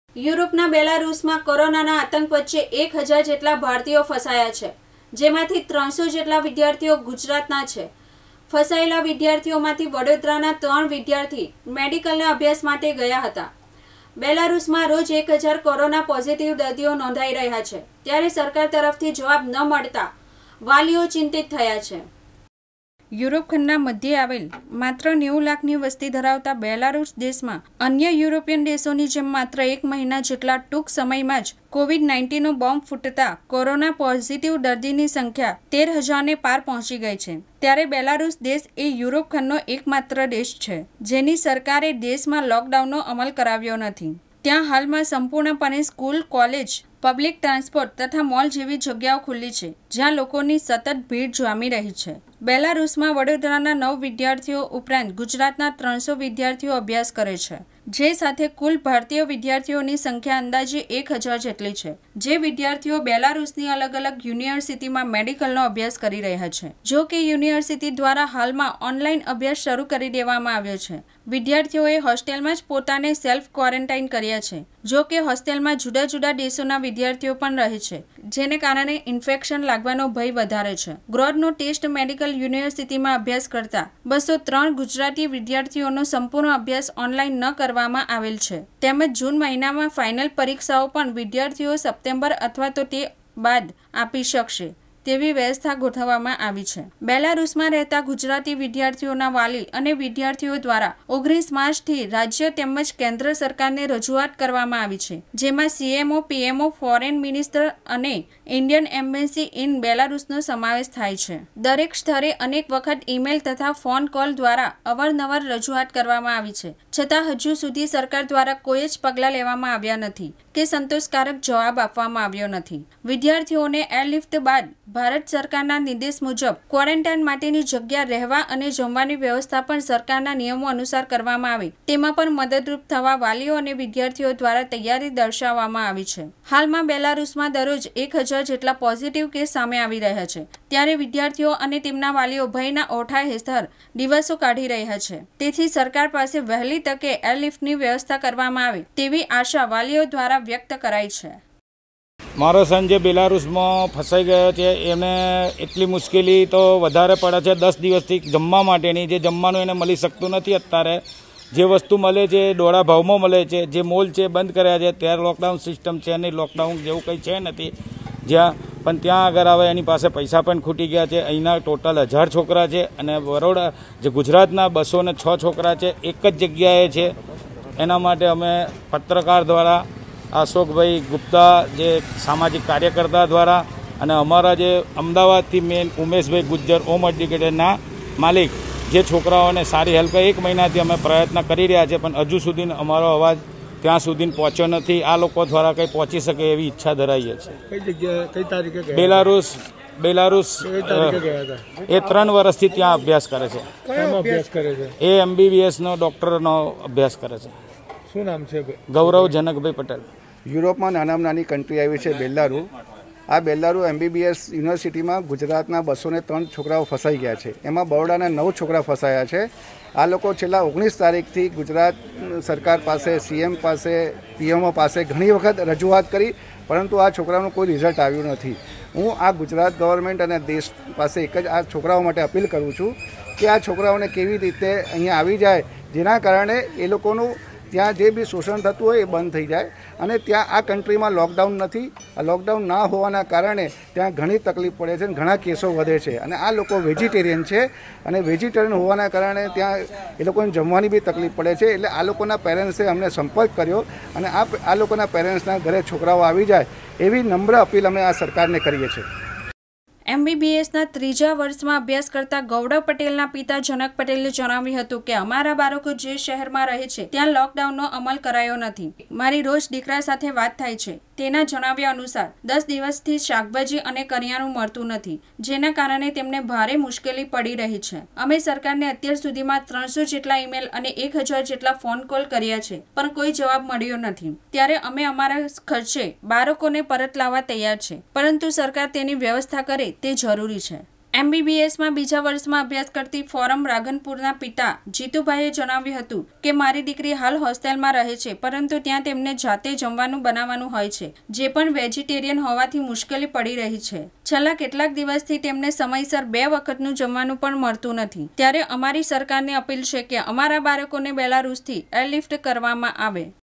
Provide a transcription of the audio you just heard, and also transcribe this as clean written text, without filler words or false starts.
યુરોપના બેલારુસમાં કોરોનાના આતંક વચ્ચે 1000 જેટલા ભારતીયો ફસાયા છે, જેમાંથી 300 જેટલા વિદ્યાર્થીઓ ગુજરાતના છે। ફસાયેલા વિદ્યાર્થીઓમાંથી વડોદરાના 3 વિદ્યાર્થી મેડિકલના અભ્યાસ માટે ગયા હતા। બેલારુસમાં રોજ 1000 કોરોના પોઝિટિવ દર્દીઓ નોંધાઈ રહ્યા છે, ત્યારે સરકાર તરફથી જવાબ ન મળતા વાલીઓ ચિંતિત થયા છે। યુરોપ ખંડના મધ્યે આવેલ માત્ર 90 લાખની વસ્તી ધરાવતા બેલારુસ દેશમાં અન્ય યુરોપિયન દેશોની જેમ માત્ર 1 મહિના જેટલા ટૂંક સમયમાં જ કોવિડ-19નો બોમ્બ ફૂટતા કોરોના પોઝિટિવ દર્દીની સંખ્યા 13,000ને પાર પહોંચી ગઈ છે। ત્યારે બેલારુસ દેશ એ યુરોપ ખંડનો એકમાત્ર દેશ છે જેની સરકારે દેશમાં લોકડાઉનનો અમલ કરાવ્યો નથી। ત્યાં હાલમાં સંપૂર્ણપણે સ્કૂલ, કોલેજ, પબ્લિક ટ્રાન્સપોર્ટ તથા મોલ જેવી જગ્યાઓ ખુલ્લી છે, જ્યાં લોકોની સતત ભીડ જામી રહી છે। બેલારુસમાં વડોદરાના 9 વિદ્યાર્થીઓ ઉપરાંત ગુજરાતના 300 વિદ્યાર્થીઓ અભ્યાસ કરે છે, જે સાથે કુલ ભારતીય વિદ્યાર્થીઓની સંખ્યા અંદાજે 1000 જેટલી છે, જે વિદ્યાર્થીઓ બેલારુસની અલગ અલગ યુનિવર્સિટીમાં મેડિકલનો અભ્યાસ કરી રહ્યા છે। જો કે યુનિવર્સિટી દ્વારા હાલમાં ઓનલાઈન અભ્યાસ શરૂ કરી દેવામાં આવ્યો છે। વિદ્યાર્થીઓએ હોસ્ટેલમાં જ પોતાને સેલ્ફ ક્વોરન્ટાઇન કર્યા છે। જો કે હોસ્ટેલમાં જુદા જુદા દેશોના વિદ્યાર્થીઓ પણ રહે છે, જેને કારણે ઇન્ફેક્શન લાગવાનો ભય વધારે છે। ગ્રોડનો ટેસ્ટ મેડિકલ યુનિવર્સિટીમાં અભ્યાસ કરતા 203 ગુજરાતી વિદ્યાર્થીઓનો સંપૂર્ણ અભ્યાસ ઓનલાઈન ન કરવામાં આવેલ છે, તેમજ જૂન મહિનામાં ફાઇનલ પરીક્ષાઓ પણ વિદ્યાર્થીઓ સપ્ટેમ્બર અથવા તો તે બાદ આપી શકશે તેવી વ્યવસ્થા ગોઠવવામાં આવી છે। બેલારુસમાં રહેતા ગુજરાતી વિદ્યાર્થીઓના વાલી અને વિદ્યાર્થીઓ દ્વારા 19 માર્ચથી રાજ્ય તેમજ કેન્દ્ર સરકારને રજૂઆત કરવામાં આવી છે, જેમાં CMO, PMO, ફોરેન મિનિસ્ટર અને ઇન્ડિયન એમ્બેસી ઇન બેલારુસનો સમાવેશ થાય છે। દરેક સ્તરે અનેક વખત ઈમેલ તથા ફોન કોલ દ્વારા અવારનવાર રજૂઆત કરવામાં આવી છે, છતાં હજુ સુધી સરકાર દ્વારા કોઈ જ પગલાં લેવામાં આવ્યા નથી કે સંતોષકારક જવાબ આપવામાં આવ્યો નથી। વિદ્યાર્થીઓને એરલિફ્ટ બાદ ભારત સરકારના નિર્દેશ મુજબ ક્વોરન્ટાઇન માટેની જગ્યા, રહેવા અને જમવાની વ્યવસ્થા પણ સરકારના નિયમો અનુસાર કરવામાં આવે તેમાં પણ મદદરૂપ થવા વાલીઓ અને વિદ્યાર્થીઓ દ્વારા તૈયારી દર્શાવવામાં આવી છે। હાલમાં બેલારુસમાં દરરોજ 1000 જેટલા પોઝિટિવ કેસ સામે આવી રહ્યા છે, ત્યારે વિદ્યાર્થીઓ અને તેમના વાલીઓ ભયના ઓઠા હેઠળ દિવસો કાઢી રહ્યા છે। તેથી સરકાર પાસે વહેલી તકે એરલિફ્ટની વ્યવસ્થા કરવામાં આવે તેવી આશા વાલીઓ દ્વારા વ્યક્ત કરાઈ છે। મારો સન જે બેલારુસમાં ફસાઈ ગયો છે એને એટલી મુશ્કેલી તો વધારે પડે છે 10 દિવસથી જમવા માટેની, જે જમવાનું એને મળી શકતું નથી। અત્યારે જે વસ્તુ મળે છે દોડા ભાવમાં મળે છે, જે મોલ છે બંધ કર્યા છે, ત્યારે લોકડાઉન સિસ્ટમ છે નહીં, લોકડાઉન જેવું કંઈ છે નથી જ્યાં પણ ત્યાં આગળ આવે એની પાસે પૈસા પણ ખૂટી ગયા છે। અહીંના ટોટલ 1000 છોકરા છે અને બરોડા જે ગુજરાતના 206 છોકરા છે એક જ જગ્યાએ છે। એના માટે અમે પત્રકાર દ્વારા અશોકભાઈ ગુપ્તા જે સામાજિક કાર્યકર્તા દ્વારા અને અમારા જે અમદાવાદથી મેન ઉમેશભાઈ ગુજ્જર હોમ એડ્યુકેટરના માલિક જે છોકરાઓને સારી હેલ્પ કરે 1 મહિનાથી અમે પ્રયત્ન કરી રહ્યા છે, પણ હજુ સુધી અમારો અવાજ ત્યાં સુધી પહોંચ્યો નથી। આ લોકો દ્વારા કંઈ પહોંચી શકે એવી ઈચ્છા ધરાઈએ છીએ। કઈ જગ્યાએ, કઈ તારીખે? બેલારુસ એ 3 વર્ષથી ત્યાં અભ્યાસ કરે છે। અભ્યાસ કરે છે? એ MBBSનો ડૉક્ટરનો અભ્યાસ કરે છે। શું નામ છે? ગૌરવ જનકભાઈ પટેલ। યુરોપમાં નાનામાં નાની કન્ટ્રી આવી છે બેલારુ। આ બેલારુ MBBS યુનિવર્સિટીમાં ગુજરાતના 203 છોકરાઓ ફસાઈ ગયા છે, એમાં બરોડાના 9 છોકરા ફસાયા છે। આ લોકો છેલ્લા 19 તારીખથી ગુજરાત સરકાર પાસે, CM પાસે, PMO પાસે ઘણી વખત રજૂઆત કરી, પરંતુ આ છોકરાઓનું કોઈ રિઝલ્ટ આવ્યું નથી। હું આ ગુજરાત ગવર્મેન્ટ અને દેશ પાસે એક જ આ છોકરાઓ માટે અપીલ કરું છું કે આ છોકરાઓને કેવી રીતે અહીંયા આવી જાય, જેના કારણે એ લોકોનું ત્યાં જે બી શોષણ થતું હોય એ બંધ થઈ જાય। અને ત્યાં આ કન્ટ્રીમાં લોકડાઉન નથી, આ લોકડાઉન ના હોવાના કારણે ત્યાં ઘણી તકલીફ પડે છે અને ઘણા કેસો વધે છે। અને આ લોકો વેજીટેરિયન છે અને વેજીટેરિયન હોવાના કારણે ત્યાં એ લોકોને જમવાની બી તકલીફ પડે છે। એટલે આ લોકોના પેરેન્ટ્સે અમને સંપર્ક કર્યો અને આ લોકોના પેરેન્ટ્સના ઘરે છોકરાઓ આવી જાય એવી નમ્ર અપીલ અમે આ સરકારને કરીએ છીએ। MBBSના 3જા વર્ષમાં અભ્યાસ કરતા ગૌરવ પટેલના પિતા જનક પટેલે જણાવ્યું હતું કે અમારા બાળકો જે શહેરમાં રહે છે ત્યાં લોકડાઉનનો અમલ કરાયો નથી। મારી રોજ દીકરા સાથે વાત થાય છે, તેના જણાવ્યા અનુસાર 10 દિવસથી શાકભાજી અને કરિયાણું મળતું નથી, જેના કારણે તેમને ભારે મુશ્કેલી પડી રહી છે। અમે સરકારને અત્યાર સુધીમાં 300 જેટલા ઈમેલ અને 1000 જેટલા ફોન કોલ કર્યા છે, પણ કોઈ જવાબ મળ્યો નથી। ત્યારે અમે અમારા ખર્ચે બાળકોને પરત લાવવા તૈયાર છે, પરંતુ સરકાર તેની વ્યવસ્થા કરે તે જરૂરી છે। MBBSમાં બીજા વર્ષમાં અભ્યાસ કરતી ફોરમ રાધનપુરના પિતા જીતુભાઈએ જણાવ્યું હતું કે મારી દીકરી હાલ હોસ્ટેલમાં રહે છે, પરંતુ ત્યાં તેમને જાતે જમવાનું બનાવવાનું હોય છે, જે પણ વેજીટેરિયન હોવાથી મુશ્કેલી પડી રહી છે. છેલ્લા કેટલાક દિવસથી તેમને સમયસર 2 વખતનું જમવાનું પણ મળતું નથી. ત્યારે અમારી સરકારને અપીલ છે કે અમારા બાળકોને બેલારુસથી એરલિફ્ટ કરવામાં આવે.